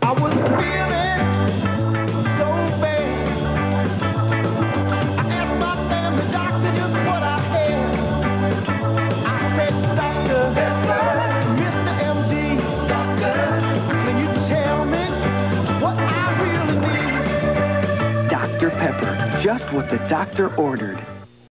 I was feeling so bad. I asked my family doctor just what I had. I said, Dr. Pepper, Mr. MD, Doctor, can you tell me what I really need? Dr. Pepper, just what the doctor ordered.